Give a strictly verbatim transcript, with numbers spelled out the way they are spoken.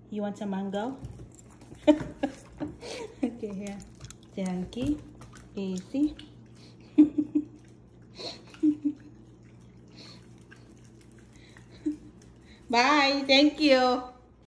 You want some mango? Okay, here. Thank you. Easy. Bye. Thank you.